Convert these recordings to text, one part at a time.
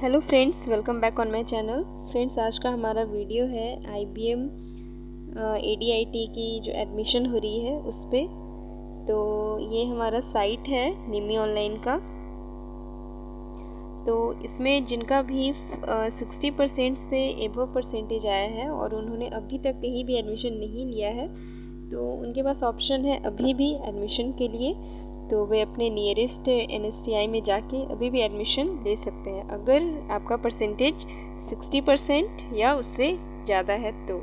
Hello friends, welcome back on my channel. Friends, आज का हमारा वीडियो है IBM ADIT की जो एडमिशन हो रही है उस पर। तो ये हमारा साइट है निमी ऑनलाइन का। तो इसमें जिनका भी 60% से एबव परसेंटेज आया है और उन्होंने अभी तक कहीं भी एडमिशन नहीं लिया है, तो उनके पास ऑप्शन है अभी भी एडमिशन के लिए। तो वे अपने नियरेस्ट NSTI में जाके अभी भी एडमिशन ले सकते हैं, अगर आपका परसेंटेज 60% या उससे ज़्यादा है तो।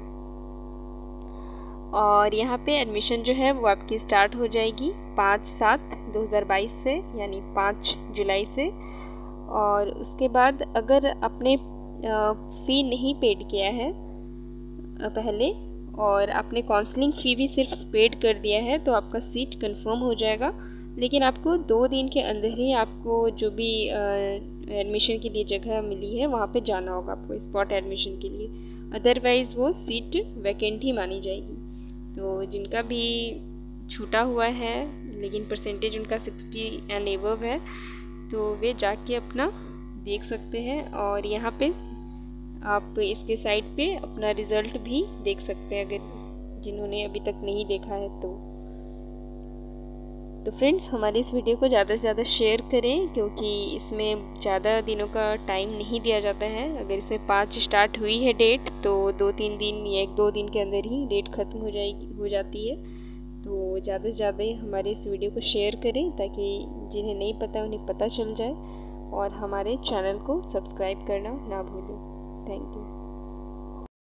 और यहाँ पे एडमिशन जो है वो आपकी स्टार्ट हो जाएगी 5/7/2022 से, यानी 5 जुलाई से। और उसके बाद अगर आपने फ़ी नहीं पेड किया है पहले और आपने काउंसलिंग फ़ी भी सिर्फ पेड कर दिया है, तो आपका सीट कंफर्म हो जाएगा। लेकिन आपको 2 दिन के अंदर ही आपको जो भी एडमिशन के लिए जगह मिली है वहाँ पे जाना होगा आपको स्पॉट एडमिशन के लिए, अदरवाइज़ वो सीट वैकेंट ही मानी जाएगी। तो जिनका भी छूटा हुआ है लेकिन परसेंटेज उनका 60 एंड एबव है, तो वे जाके अपना देख सकते हैं। और यहाँ पे आप इसके साइट पे अपना रिज़ल्ट भी देख सकते हैं, अगर जिन्होंने अभी तक नहीं देखा है तो फ्रेंड्स, हमारे इस वीडियो को ज़्यादा से ज़्यादा शेयर करें, क्योंकि इसमें ज़्यादा दिनों का टाइम नहीं दिया जाता है। अगर इसमें 5 स्टार्ट हुई है डेट, तो 2-3 दिन या 1-2 दिन के अंदर ही डेट ख़त्म हो जाती है। तो ज़्यादा से ज़्यादा हमारे इस वीडियो को शेयर करें, ताकि जिन्हें नहीं पता उन्हें पता चल जाए। और हमारे चैनल को सब्सक्राइब करना ना भूलें। Thank you.